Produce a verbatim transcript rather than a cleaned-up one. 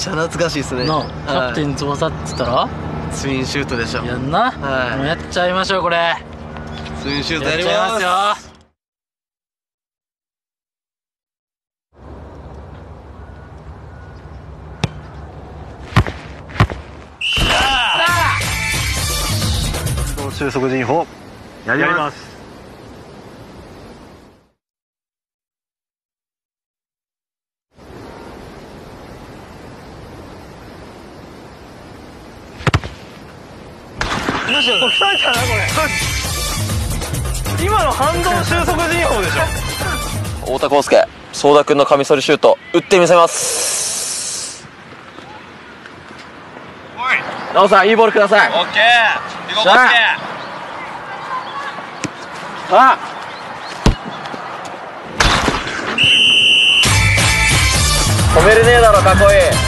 ちゃ懐かしいですね。 なあ、キャプテン翼って言ったらツインシュートでしょ。 やんな。 はい、 もうやっちゃいましょう。これツインシュートやりやっちゃいますますよ。 収束人法やります。 むしろ来たんじゃないこれ。今の反動収束人法でしょ。 太田康介、相田君のカミソリシュート打ってみせます。なおさん、いいボールください。 オッケー。リコバスケ。 さあ、止めれねえだろ、かっこいい。